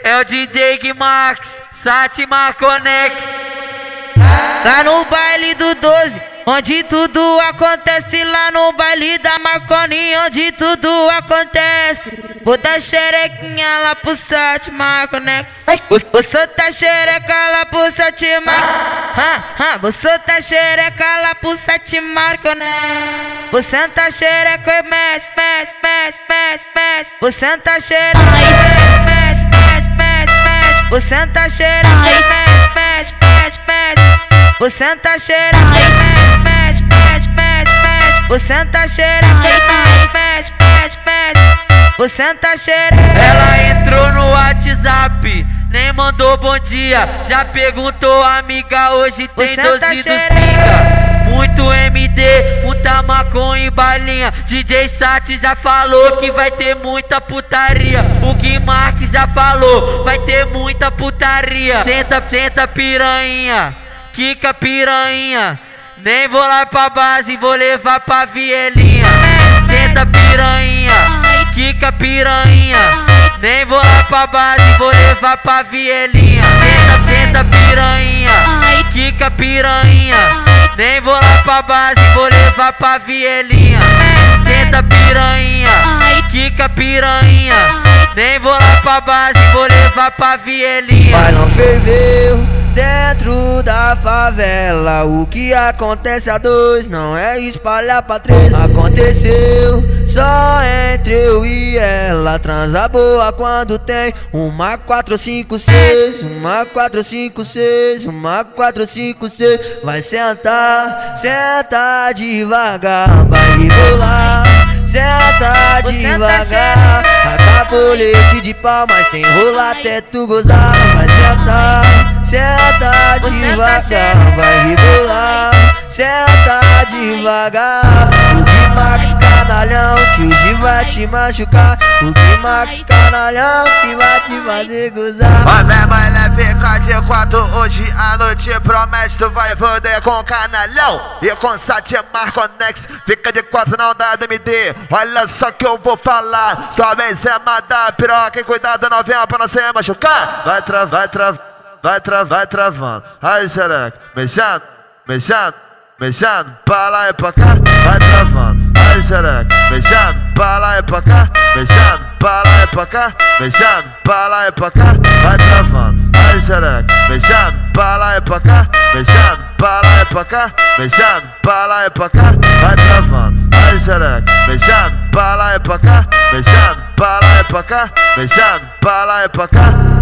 É o DJ Guimax, Sátima Conex. Lá no baile do 12, onde tudo acontece. Lá no baile da Marconi, onde tudo acontece. Vou dar xerequinha lá pro Sátima Conex. Vou soltar xereca lá pro Sátima. Vou soltar xereca lá pro Sátima Conex. Vou sentar xereca e mete, mete, mete, mete, mete. Vou sentar xereca e mete, mete, mete, mete. Vou sentar xereca e mete, mete, mete, mete. Vou sentar xereca e mete, mete, mete, mete, mete. Vou sentar xereca e mete, mete, mete, mete. Vou sentar xereca. Ela entrou no WhatsApp, nem mandou bom dia. Já perguntou, amiga, hoje tem 12 do Singa. Muito MD, muita maconha e balinha. DJ Sati já falou que vai ter muita putaria. O Guimarães já falou, vai ter muita putaria. Senta, senta piranha, quica piranha. Nem vou lá pra base, vou levar pra vielinha. Senta piranha, quica piranha. Nem vou lá pra base, vou levar pra vielinha. Senta, senta piranha, quica piranha. Nem vou lá pra base, vou levar pra vielinha. Senta piranha, quica piranha. Nem vou lá pra base, vou levar pra vielinha. Bailão ferveu dentro da favela. O que acontece a dois não é espalhar pra três. Aconteceu só entre eu e ela. Transa boa quando tem uma 456, uma 456, uma 456. Vai sentar, senta devagar, vai rebolar. Senta devagar, taca colete de pau, mas tem rola até tu gozar. Vai sentar, senta devagar, vai rebolar. Senta devagar. O Guimax canalhão que hoje vai te machucar. O Guimax canalhão que vai te fazer gozar. Vai ver, vai ficar de 4 hoje à noite. Promete tu vai foder com canalhão e com Sátima Conex. Fica de 4 não dá DMD. Olha só que eu vou falar. Só vem cima da piroca e cuidado novinha pra não se machucar. Vai vai travando. Aí xereca, mexendo, mexendo, mexendo, pra lá e pra cá, vai travando. Aí xereca, mexendo, pra lá e pra cá, mexendo, pra lá e pra cá, mexendo, pra lá e pra cá, vai travando. Aí xereca, mexendo, pra lá e pra cá, mexendo, pra lá e pra cá, mexendo, pra lá e pra cá, vai travando. Aí xereca, mexendo, pra lá e pra cá, mexendo, pra lá e pra cá, mexendo, pra lá e pra cá.